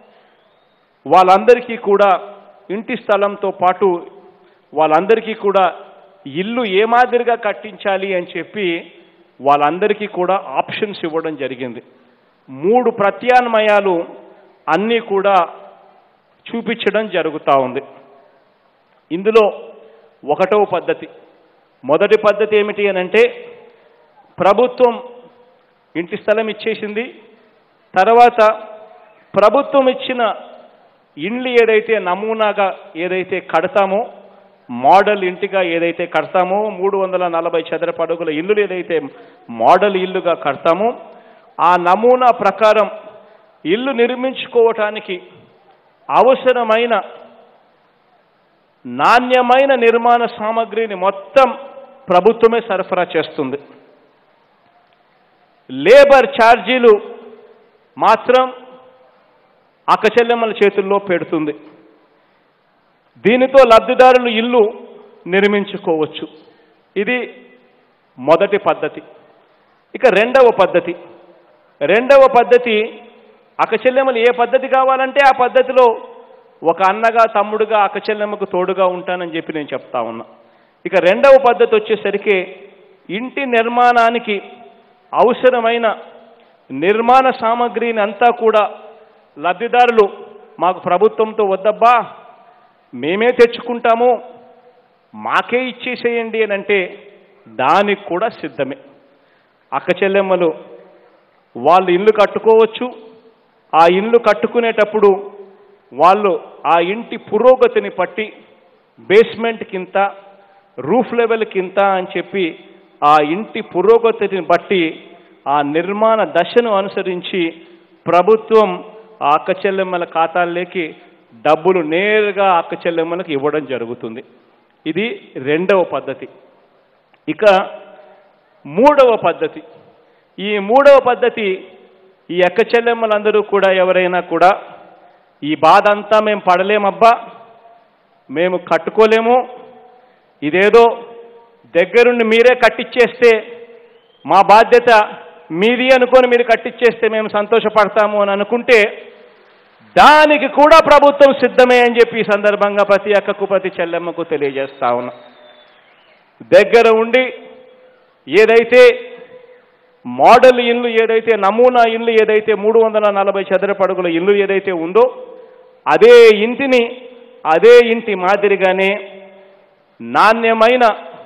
వాళ్ళందరికీ కూడా ఇంటి స్థలంతో పాటు వాళ్ళందరికీ కూడా ఇల్లు ఏ మాదిరిగా కట్టించాలి అని చెప్పి వాళ్ళందరికీ కూడా ఆప్షన్స్ ఇవ్వడం జరిగింది. మూడు ప్రత్యామ్నాయాలు అన్నీ కూడా చూపించడం జరుగుతూ ఉంది. ఇందులో ఒకటో పద్ధతి, మొదటి పద్ధతి ఏమిటి అని అంటే ప్రభుత్వం ఇంటి స్థలం ఇచ్చేసింది, తర్వాత ప్రభుత్వం ఇచ్చిన ఇండ్లు ఏదైతే నమూనాగా ఏదైతే కడతామో మోడల్ ఇంటిగా ఏదైతే కడతామో మూడు వందల నలభై చదరపు అడుగుల ఇల్లులు ఏదైతే మోడల్ ఇల్లుగా కడతామో ఆ నమూనా ప్రకారం ఇల్లు నిర్మించుకోవటానికి అవసరమైన నాణ్యమైన నిర్మాణ సామగ్రిని మొత్తం ప్రభుత్వమే సరఫరా చేస్తుంది. లేబర్ ఛార్జీలు మాత్రం అక్కచెల్లెమ్మల చేతుల్లో పెడుతుంది. దీనితో లబ్ధిదారులు ఇల్లు నిర్మించుకోవచ్చు. ఇది మొదటి పద్ధతి. ఇక రెండవ పద్ధతి రెండవ పద్ధతి అక్కచెల్లెమ్మలు ఏ పద్ధతి కావాలంటే ఆ పద్ధతిలో ఒక అన్నగా తమ్ముడుగా అక్కచెల్లెమ్మకు తోడుగా ఉంటానని చెప్పి నేను చెప్తా ఉన్నా. ఇక రెండవ పద్ధతి వచ్చేసరికి ఇంటి నిర్మాణానికి అవసరమైన నిర్మాణ సామగ్రిని అంతా కూడా లబ్ధిదారులు మాకు ప్రభుత్వంతో వద్దబ్బా మేమే తెచ్చుకుంటాము మాకే ఇచ్చేసేయండి అని అంటే దానికి కూడా సిద్ధమే. అక్కచెల్లెమ్మలు వాళ్ళు ఇల్లు కట్టుకోవచ్చు. ఆ ఇల్లు కట్టుకునేటప్పుడు వాళ్ళు ఆ ఇంటి పురోగతిని పట్టి బేస్మెంట్ కింత రూఫ్ లెవెల్ కింత అని చెప్పి ఆ ఇంటి పురోగతిని బట్టి ఆ నిర్మాణ దశను అనుసరించి ప్రభుత్వం ఆ అక్కచెల్లెమ్మల ఖాతాల్లోకి డబ్బులు నేరుగా అక్కచెల్లెమ్మలకు ఇవ్వడం జరుగుతుంది. ఇది రెండవ పద్ధతి. ఇక మూడవ పద్ధతి ఈ మూడవ పద్ధతి ఈ అక్కచెల్లెమ్మలందరూ కూడా ఎవరైనా కూడా ఈ బాధ అంతా మేము పడలేమబ్బా మేము కట్టుకోలేము ఇదేదో దగ్గరుండి మీరే కట్టిచ్చేస్తే మా బాధ్యత మీది అనుకొని మీరు కట్టిచ్చేస్తే మేము సంతోషపడతాము అని అనుకుంటే దానికి కూడా ప్రభుత్వం సిద్ధమే అని చెప్పి ఈ సందర్భంగా ప్రతి అక్కకు ప్రతి చెల్లెమ్మకు తెలియజేస్తా ఉన్నా. దగ్గర ఉండి ఏదైతే మోడల్ ఇల్లు ఏదైతే నమూనా ఇల్లు ఏదైతే మూడు వందల నలభై చదరపు అడుగుల ఇల్లు ఏదైతే ఉందో అదే ఇంటిని అదే ఇంటి మాదిరిగానే నాణ్యమైన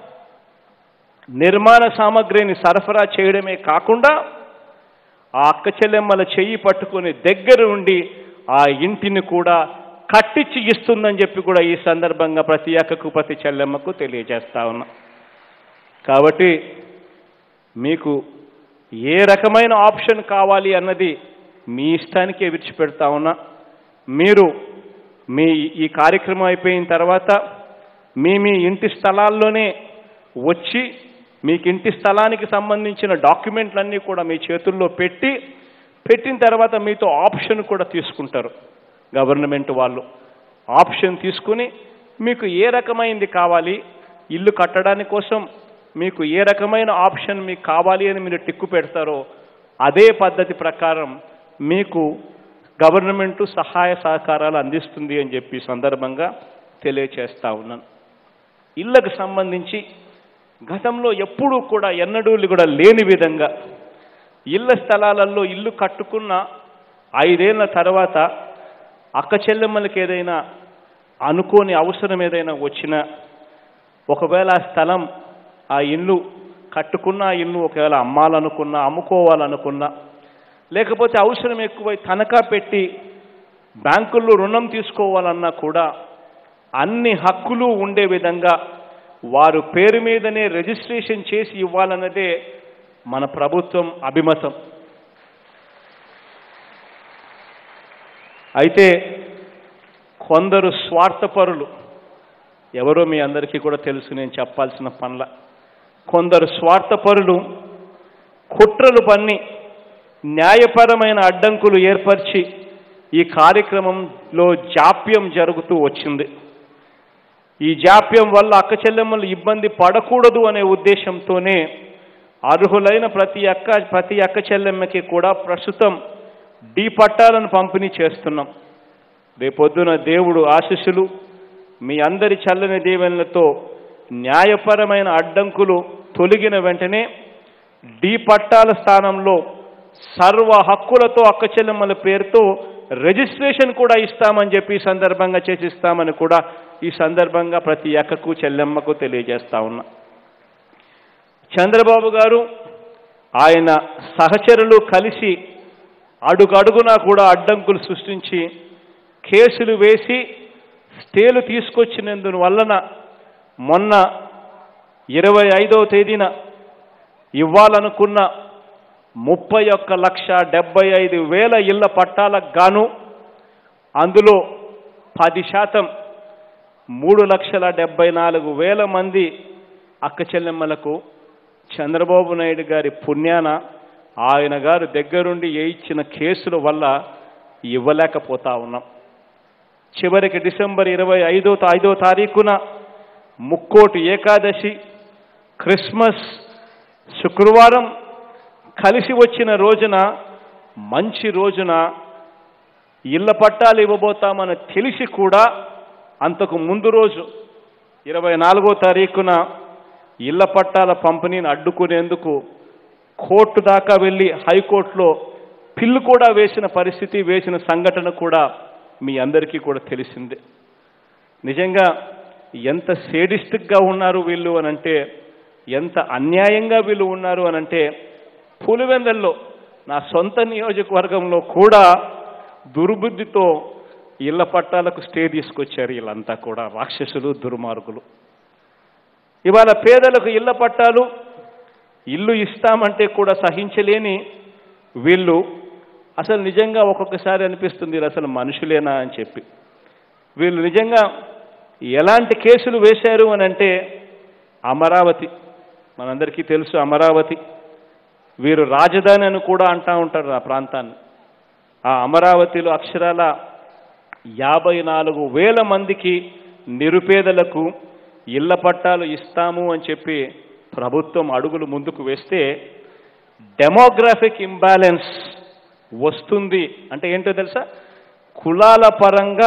నిర్మాణ సామగ్రిని సరఫరా చేయడమే కాకుండా ఆ అక్కచెల్లెమ్మల చెయ్యి పట్టుకుని దగ్గర ఉండి ఆ ఇంటిని కూడా కట్టించి ఇస్తుందని చెప్పి కూడా ఈ సందర్భంగా ప్రతి అక్కకు ప్రతి చెల్లెమ్మకు తెలియజేస్తా ఉన్నా. కాబట్టి మీకు ఏ రకమైన ఆప్షన్ కావాలి అన్నది మీ ఇష్టానికే విడిచిపెడతా ఉన్నా. మీరు మీ ఈ కార్యక్రమం అయిపోయిన తర్వాత మీ మీ ఇంటి స్థలాల్లోనే వచ్చి మీకు ఇంటి స్థలానికి సంబంధించిన డాక్యుమెంట్లన్నీ కూడా మీ చేతుల్లో పెట్టి పెట్టిన తర్వాత మీతో ఆప్షన్ కూడా తీసుకుంటారు గవర్నమెంట్ వాళ్ళు. ఆప్షన్ తీసుకుని మీకు ఏ రకమైనది కావాలి ఇల్లు కట్టడానికి కోసం మీకు ఏ రకమైన ఆప్షన్ మీకు కావాలి అని మీరు టిక్కు పెడతారో అదే పద్ధతి ప్రకారం మీకు గవర్నమెంటు సహాయ సహకారాలు అందిస్తుంది అని చెప్పి సందర్భంగా తెలియచేస్తా ఉన్నాను. ఇళ్లకు సంబంధించి గతంలో ఎప్పుడూ కూడా ఎన్నడూ కూడా లేని విధంగా ఇళ్ల స్థలాలలో ఇల్లు కట్టుకున్న ఐదేళ్ల తర్వాత అక్క చెల్లెమ్మలకి ఏదైనా అనుకోని అవసరం ఏదైనా వచ్చినా ఒకవేళ ఆ స్థలం ఆ ఇల్లు కట్టుకున్న ఆ ఇల్లు ఒకవేళ అమ్మాలనుకున్నా అమ్ముకోవాలనుకున్నా లేకపోతే అవసరం ఎక్కువై తనఖా పెట్టి బ్యాంకుల్లో రుణం తీసుకోవాలన్నా కూడా అన్ని హక్కులు ఉండే విధంగా వారు పేరు మీదనే రిజిస్ట్రేషన్ చేసి ఇవ్వాలన్నదే మన ప్రభుత్వం అభిమతం. అయితే కొందరు స్వార్థపరులు ఎవరో మీ అందరికీ కూడా తెలుసు, నేను చెప్పాల్సిన పనుల కొందరు స్వార్థపరులు కుట్రలు పన్ని న్యాయపరమైన అడ్డంకులు ఏర్పరిచి ఈ కార్యక్రమంలో జాప్యం జరుగుతూ వచ్చింది. ఈ జాప్యం వల్ల అక్క చెల్లెమ్మలు ఇబ్బంది పడకూడదు అనే ఉద్దేశంతోనే అర్హులైన ప్రతి అక్క ప్రతి అక్క చెల్లెమ్మకి కూడా ప్రస్తుతం డీ పట్టాలను పంపిణీ చేస్తున్నాం. రేపొద్దున దేవుడు ఆశీస్సులు మీ అందరి చల్లని దీవెనలతో న్యాయపరమైన అడ్డంకులు తొలగిన వెంటనే డీ పట్టాల స్థానంలో సర్వ హక్కులతో అక్క చెల్లెమ్మల పేరుతో రిజిస్ట్రేషన్ కూడా ఇస్తామని చెప్పి ఈ సందర్భంగా చేసిస్తామని కూడా ఈ సందర్భంగా ప్రతి అక్కకు చెల్లెమ్మకు తెలియజేస్తా ఉన్నా. చంద్రబాబు గారు ఆయన సహచరులు కలిసి అడుగడుగునా కూడా అడ్డంకులు సృష్టించి కేసులు వేసి స్టేలు తీసుకొచ్చినందు వలన మొన్న ఇరవై ఐదవ తేదీన ఇవ్వాలనుకున్న ముప్పై ఒక్క లక్ష డెబ్బై ఐదు వేల ఇళ్ల పట్టాలకు గాను అందులో పది శాతం మూడు లక్షల డెబ్బై నాలుగు వేల మంది అక్క చెల్లెమ్మలకు చంద్రబాబు నాయుడు గారి పుణ్యాన ఆయన గారు దగ్గరుండి ఏ ఇచ్చిన కేసుల వల్ల ఇవ్వలేకపోతా ఉన్నాం. చివరికి డిసెంబర్ ఇరవై ఐదో ఐదో తారీఖున ముక్కోటి ఏకాదశి క్రిస్మస్ శుక్రవారం కలిసి వచ్చిన రోజున మంచి రోజున ఇళ్ల పట్టాలు ఇవ్వబోతామని తెలిసి కూడా అంతకు ముందు రోజు ఇరవై నాలుగో తారీఖున ఇళ్ల పట్టాల పంపిణీని అడ్డుకునేందుకు కోర్టు దాకా వెళ్ళి హైకోర్టులో పిల్లు కూడా వేసిన పరిస్థితి వేసిన సంఘటన కూడా మీ అందరికీ కూడా తెలిసిందే. నిజంగా ఎంత సేడిస్టిక్గా ఉన్నారు వీళ్ళు అనంటే, ఎంత అన్యాయంగా వీళ్ళు ఉన్నారు అనంటే, పులివెందల్లో నా సొంత నియోజకవర్గంలో కూడా దుర్బుద్ధితో ఇళ్ల పట్టాలకు స్టే తీసుకొచ్చారు. వీళ్ళంతా కూడా రాక్షసులు, దుర్మార్గులు. ఇవాళ పేదలకు ఇళ్ల పట్టాలు ఇల్లు ఇస్తామంటే కూడా సహించలేని వీళ్ళు అసలు నిజంగా ఒక్కొక్కసారి అనిపిస్తుంది అసలు మనుషులేనా అని చెప్పి. వీళ్ళు నిజంగా ఎలాంటి కేసులు వేశారు అని అంటే, అమరావతి మనందరికీ తెలుసు. అమరావతి వీరు రాజధాని అని కూడా అంటూ ఉంటారు ఆ ప్రాంతాన్ని. ఆ అమరావతిలో అక్షరాల యాభై నాలుగు వేల మందికి నిరుపేదలకు ఇళ్ల పట్టాలు ఇస్తాము అని చెప్పి ప్రభుత్వం అడుగులు ముందుకు వేస్తే డెమోగ్రాఫిక్ ఇంబ్యాలెన్స్ వస్తుంది అంటే ఏంటో తెలుసా? కులాల పరంగా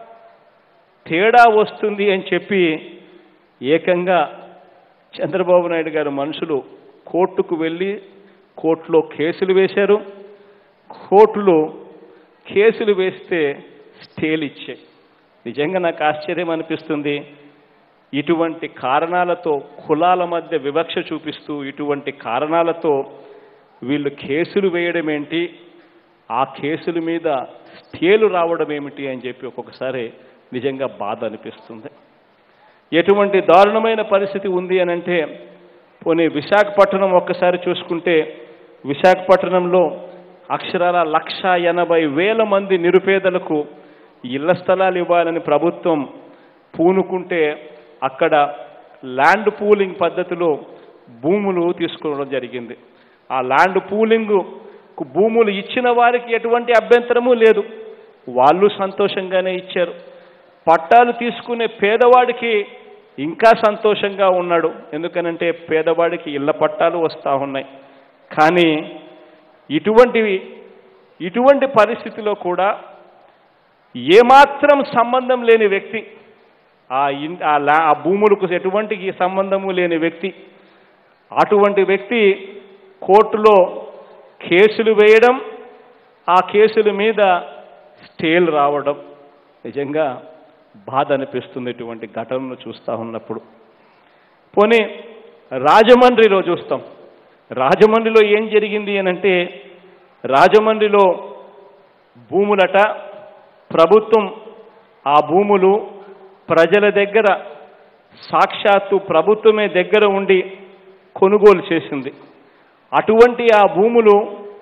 తేడా వస్తుంది అని చెప్పి ఏకంగా చంద్రబాబు నాయుడు గారు మనుషులు కోర్టుకు వెళ్ళి కోర్టులో కేసులు వేశారు. కోర్టులో కేసులు వేస్తే స్టేలు ఇచ్చాయి. నిజంగా నాకు ఆశ్చర్యం అనిపిస్తుంది. ఇటువంటి కారణాలతో కులాల మధ్య వివక్ష చూపిస్తూ ఇటువంటి కారణాలతో వీళ్ళు కేసులు వేయడం ఏంటి, ఆ కేసుల మీద స్టేలు రావడం ఏమిటి అని చెప్పి ఒక్కొక్కసారి నిజంగా బాధ అనిపిస్తుంది. ఎటువంటి దారుణమైన పరిస్థితి ఉంది అని అంటే, పోనీ విశాఖపట్నం ఒక్కసారి చూసుకుంటే విశాఖపట్నంలో అక్షరాల లక్ష ఎనభై వేల మంది నిరుపేదలకు ఇళ్ల స్థలాలు ఇవ్వాలని ప్రభుత్వం పూనుకుంటే అక్కడ ల్యాండ్ పూలింగ్ పద్ధతిలో భూములు తీసుకోవడం జరిగింది. ఆ ల్యాండ్ పూలింగ్ భూములు ఇచ్చిన వారికి ఎటువంటి అభ్యంతరము లేదు, వాళ్ళు సంతోషంగానే ఇచ్చారు. పట్టాలు తీసుకునే పేదవాడికి ఇంకా సంతోషంగా ఉన్నాడు. ఎందుకనంటే పేదవాడికి ఇళ్ల పట్టాలు వస్తూ ఉన్నాయి. కానీ ఇటువంటివి ఇటువంటి పరిస్థితిలో కూడా ఏమాత్రం సంబంధం లేని వ్యక్తి, ఆ ఇన్ ఆ భూములకు ఎటువంటి సంబంధము లేని వ్యక్తి, అటువంటి వ్యక్తి కోర్టులో కేసులు వేయడం, ఆ కేసుల మీద స్టేలు రావడం నిజంగా బాధ అనిపిస్తుంది ఇటువంటి ఘటనను చూస్తూ ఉన్నప్పుడు. పోనీ రాజమండ్రిలో చూస్తాం. రాజమండ్రిలో ఏం జరిగింది అనంటే, రాజమండ్రిలో భూములట ప్రభుత్వం ఆ భూములు ప్రజల దగ్గర సాక్షాత్తు ప్రభుత్వమే దగ్గర ఉండి కొనుగోలు చేసింది. అటువంటి ఆ భూములు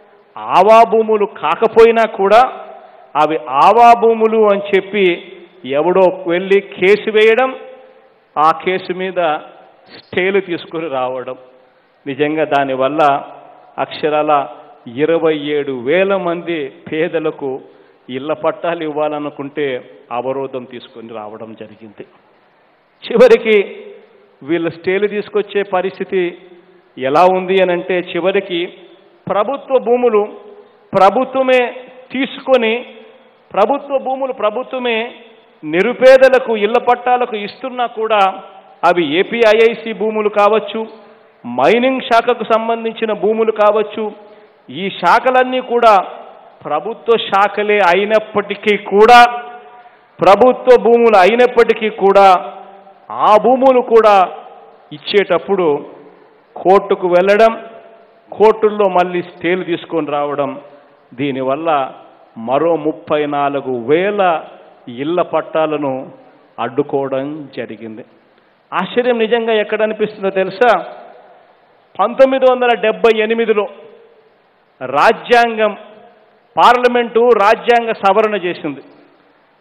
ఆవా భూములు కాకపోయినా కూడా అవి ఆవా భూములు అని చెప్పి ఎవడో వెళ్ళి కేసు వేయడం, ఆ కేసు మీద స్టేలు తీసుకుని రావడం. నిజంగా దానివల్ల అక్షరాల ఇరవై ఏడు వేల మంది పేదలకు ఇళ్ల పట్టాలు ఇవ్వాలనుకుంటే అవరోధం తీసుకొని రావడం జరిగింది. చివరికి వీళ్ళు స్టేలు తీసుకొచ్చే పరిస్థితి ఎలా ఉంది అనంటే, చివరికి ప్రభుత్వ భూములు ప్రభుత్వమే తీసుకొని ప్రభుత్వ భూములు ప్రభుత్వమే నిరుపేదలకు ఇళ్ల పట్టాలకు ఇస్తున్నా కూడా అవి ఏపీఐఐసి భూములు కావచ్చు, మైనింగ్ శాఖకు సంబంధించిన భూములు కావచ్చు, ఈ శాఖలన్నీ కూడా ప్రభుత్వ శాఖలే అయినప్పటికీ కూడా ప్రభుత్వ భూములు అయినప్పటికీ కూడా ఆ భూములు కూడా ఇచ్చేటప్పుడు కోర్టుకు వెళ్ళడం, కోర్టుల్లో మళ్ళీ స్టేలు తీసుకొని రావడం, దీనివల్ల మరో ముప్పై నాలుగు వేల ఇళ్ల పట్టాలను అడ్డుకోవడం జరిగింది. ఆశ్చర్యం నిజంగా ఎక్కడ అనిపిస్తుందో తెలుసా? పంతొమ్మిది వందల డెబ్బై ఎనిమిదిలో రాజ్యాంగం పార్లమెంటు రాజ్యాంగ సవరణ చేసింది.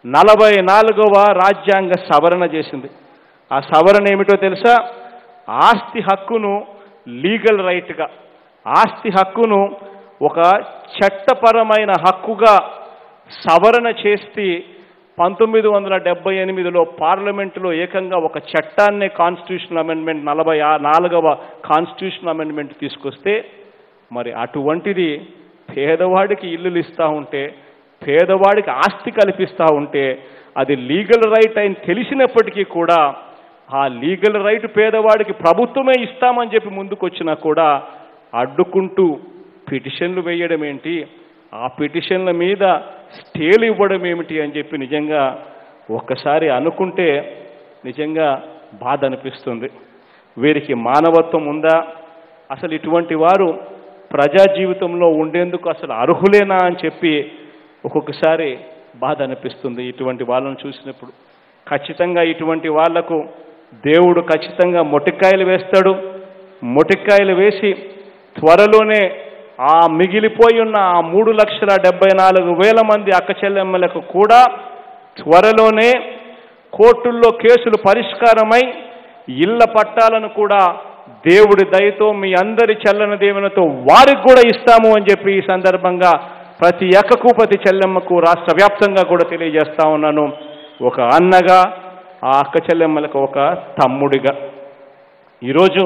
నలభై నాలుగవ రాజ్యాంగ సవరణ చేసింది. ఆ సవరణ ఏమిటో తెలుసా? ఆస్తి హక్కును లీగల్ రైట్గా, ఆస్తి హక్కును ఒక చట్టపరమైన హక్కుగా సవరణ చేసి పంతొమ్మిది వందల డెబ్బై ఎనిమిదిలో పార్లమెంటులో ఏకంగా ఒక చట్టాన్నే కాన్స్టిట్యూషనల్ అమెండ్మెంట్ నలభై నాలుగవ కాన్స్టిట్యూషనల్ అమెండ్మెంట్ తీసుకొస్తే, మరి అటువంటిది పేదవాడికి ఇల్లులు ఇస్తూ ఉంటే, పేదవాడికి ఆస్తి కల్పిస్తూ ఉంటే, అది లీగల్ రైట్ అని తెలిసినప్పటికీ కూడా ఆ లీగల్ రైట్ పేదవాడికి ప్రభుత్వమే ఇస్తామని చెప్పి ముందుకొచ్చినా కూడా అడ్డుకుంటూ పిటిషన్లు వేయడం ఏంటి, ఆ పిటిషన్ల మీద స్టేలు ఇవ్వడం ఏమిటి అని చెప్పి నిజంగా ఒక్కసారి అనుకుంటే నిజంగా బాధ అనిపిస్తుంది. వీరికి మానవత్వం ఉందా? అసలు ఇటువంటి వారు ప్రజా జీవితంలో ఉండేందుకు అసలు అర్హులేనా అని చెప్పి ఒక్కొక్కసారి బాధ అనిపిస్తుంది ఇటువంటి వాళ్ళను చూసినప్పుడు. ఖచ్చితంగా ఇటువంటి వాళ్లకు దేవుడు ఖచ్చితంగా మొటిక్కాయలు వేస్తాడు. మొటిక్కాయలు వేసి త్వరలోనే ఆ మిగిలిపోయి ఉన్న ఆ మూడు లక్షల డెబ్బై నాలుగు వేల మంది అక్క చెల్లెమ్మలకు కూడా త్వరలోనే కోర్టుల్లో కేసులు పరిష్కారమై ఇళ్ల పట్టాలను కూడా దేవుడి దయతో మీ అందరి చల్లని దేవునితో వారికి కూడా ఇస్తాము అని చెప్పి ఈ సందర్భంగా ప్రతి అక్కకు ప్రతి చెల్లెమ్మకు రాష్ట్ర వ్యాప్తంగా కూడా తెలియజేస్తా ఉన్నాను. ఒక అన్నగా, ఆ అక్క చెల్లెమ్మలకు ఒక తమ్ముడిగా. ఈరోజు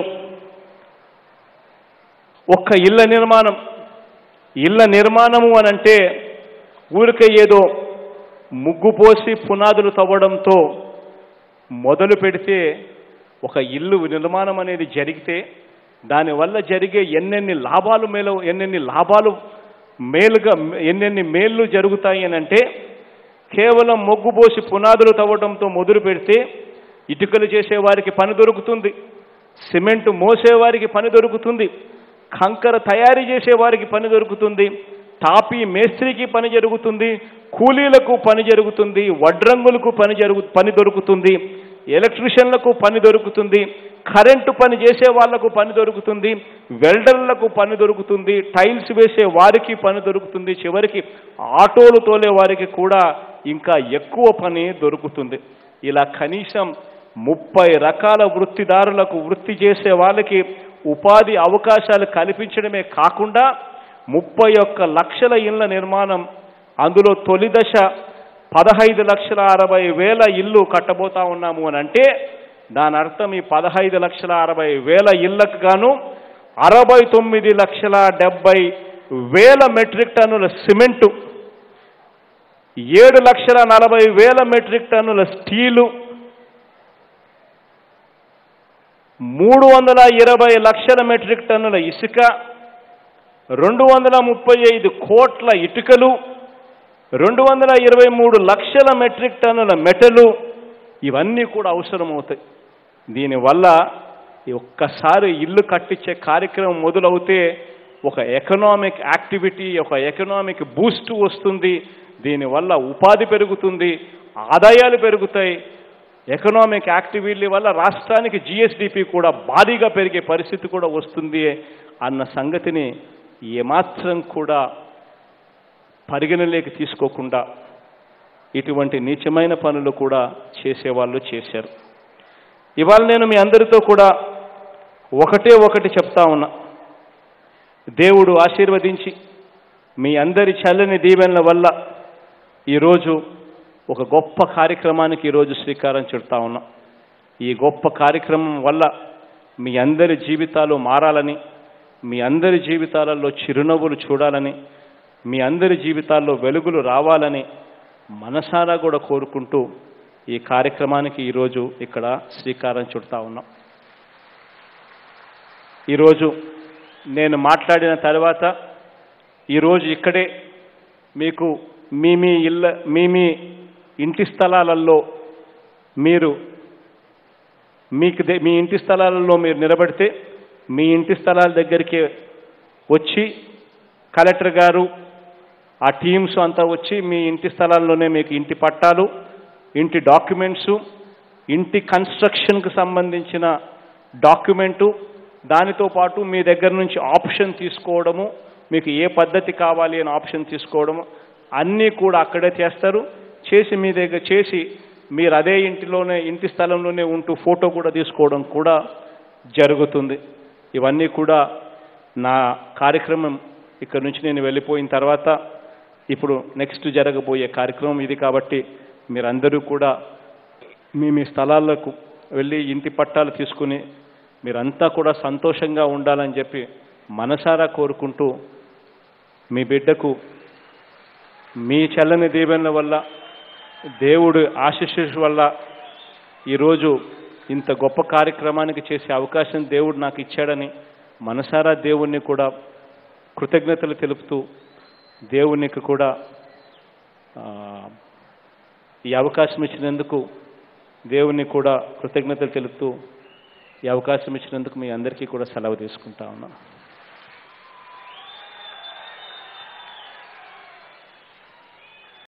ఒక్క ఇళ్ల నిర్మాణం, ఇళ్ల నిర్మాణము అనంటే ఊరికే ఏదో ముగ్గు పోసి పునాదులు తవ్వడంతో మొదలు పెడితే, ఒక ఇల్లు నిర్మాణం అనేది జరిగితే దానివల్ల జరిగే ఎన్నెన్ని లాభాలు మేలు ఎన్నెన్ని లాభాలు మేలుగా ఎన్నెన్ని మేళ్ళు జరుగుతాయి అని అంటే, కేవలం మొగ్గు పోసి పునాదులు తవ్వడంతో మొదలు పెడితే ఇటుకలు చేసేవారికి పని దొరుకుతుంది, సిమెంటు మోసేవారికి పని దొరుకుతుంది, కంకర తయారీ చేసేవారికి పని దొరుకుతుంది, టాపీ మేస్త్రికి పని జరుగుతుంది, కూలీలకు పని జరుగుతుంది, వడ్రంగులకు పని జరుగు పని దొరుకుతుంది, ఎలక్ట్రీషియన్లకు పని దొరుకుతుంది, కరెంటు పని చేసే వాళ్లకు పని దొరుకుతుంది, వెల్డర్లకు పని దొరుకుతుంది, టైల్స్ వేసే వారికి పని దొరుకుతుంది, చివరికి ఆటోలు తోలే వారికి కూడా ఇంకా ఎక్కువ పని దొరుకుతుంది. ఇలా కనీసం ముప్పై రకాల వృత్తిదారులకు, వృత్తి చేసే వాళ్ళకి ఉపాధి అవకాశాలు కల్పించడమే కాకుండా ముప్పై ఒక్క లక్షల ఇళ్ల నిర్మాణం, అందులో తొలి దశ పదహైదు లక్షల అరవై వేల ఇల్లు కట్టబోతా ఉన్నాము అని అంటే దాని అర్థం ఈ పదహైదు లక్షల అరవై వేల ఇళ్లకు గాను అరవై తొమ్మిది లక్షల డెబ్బై వేల మెట్రిక్ టన్నుల సిమెంటు, ఏడు లక్షల నలభై వేల మెట్రిక్ టన్నుల స్టీలు, మూడు వందల ఇరవై లక్షల మెట్రిక్ టన్నుల ఇసుక, రెండు వందల ముప్పై ఐదు కోట్ల ఇటుకలు, రెండు వందల ఇరవై మూడు లక్షల మెట్రిక్ టన్నుల మెటలు, ఇవన్నీ కూడా అవసరమవుతాయి. దీనివల్ల ఒక్కసారి ఇల్లు కట్టించే కార్యక్రమం మొదలవుతే ఒక ఎకనామిక్ యాక్టివిటీ, ఒక ఎకనామిక్ బూస్ట్ వస్తుంది. దీనివల్ల ఉపాధి పెరుగుతుంది, ఆదాయాలు పెరుగుతాయి. ఎకనామిక్ యాక్టివిటీ వల్ల రాష్ట్రానికి జిఎస్డిపి కూడా భారీగా పెరిగే పరిస్థితి కూడా వస్తుంది అన్న సంగతిని ఏమాత్రం కూడా పరిగణలోకి తీసుకోకుండా ఇటువంటి నీచమైన పనులు కూడా చేసేవాళ్ళు చేశారు. ఇవాళ నేను మీ అందరితో కూడా ఒకటే ఒకటి చెప్తా ఉన్నా. దేవుడు ఆశీర్వదించి మీ అందరి చల్లని దీవెనల వల్ల ఈరోజు ఒక గొప్ప కార్యక్రమానికి ఈరోజు శ్రీకారం చుడతా ఉన్నాం. ఈ గొప్ప కార్యక్రమం వల్ల మీ అందరి జీవితాలు మారాలని, మీ అందరి జీవితాలలో చిరునవ్వులు చూడాలని, మీ అందరి జీవితాల్లో వెలుగులు రావాలని మనసారా కూడా కోరుకుంటూ ఈ కార్యక్రమానికి ఈరోజు ఇక్కడ శ్రీకారం చుడతా ఉన్నాం. ఈరోజు నేను మాట్లాడిన తర్వాత ఈరోజు ఇక్కడే మీకు మీ మీ ఇళ్ళ మీ మీ ఇంటి స్థలాలలో మీరు మీకు మీ ఇంటి స్థలాలలో మీరు నిలబడితే మీ ఇంటి స్థలాల దగ్గరికి వచ్చి కలెక్టర్ గారు ఆ టీమ్స్ అంతా వచ్చి మీ ఇంటి స్థలాల్లోనే మీకు ఇంటి పట్టాలు, ఇంటి డాక్యుమెంట్సు, ఇంటి కన్స్ట్రక్షన్కు సంబంధించిన డాక్యుమెంటు, దానితో పాటు మీ దగ్గర నుంచి ఆప్షన్ తీసుకోవడము, మీకు ఏ పద్ధతి కావాలి అని ఆప్షన్ తీసుకోవడము అన్నీ కూడా అక్కడే చేస్తారు. చేసి మీ దగ్గర చేసి మీరు అదే ఇంటిలోనే ఇంటి స్థలంలోనే ఉంటూ ఫోటో కూడా తీసుకోవడం కూడా జరుగుతుంది. ఇవన్నీ కూడా నా కార్యక్రమం ఇక్కడ నుంచి నేను వెళ్ళిపోయిన తర్వాత ఇప్పుడు నెక్స్ట్ జరగబోయే కార్యక్రమం ఇది. కాబట్టి మీరందరూ కూడా మీ మీ స్థలాలకు వెళ్ళి ఇంటి పట్టాలు తీసుకుని మీరంతా కూడా సంతోషంగా ఉండాలని చెప్పి మనసారా కోరుకుంటూ మీ బిడ్డకు మీ చల్లని దీవెనల వల్ల దేవుడు ఆశీస్సు వల్ల ఈరోజు ఇంత గొప్ప కార్యక్రమానికి చేసే అవకాశం దేవుడు నాకు ఇచ్చాడని మనసారా దేవుణ్ణి కూడా కృతజ్ఞతలు తెలుపుతూ దేవునికి కూడా ఈ అవకాశం ఇచ్చినందుకు దేవుని కూడా కృతజ్ఞతలు తెలుపుతూ ఈ అవకాశం ఇచ్చినందుకు మీ అందరికీ కూడా సెలవు తీసుకుంటా ఉన్నాను.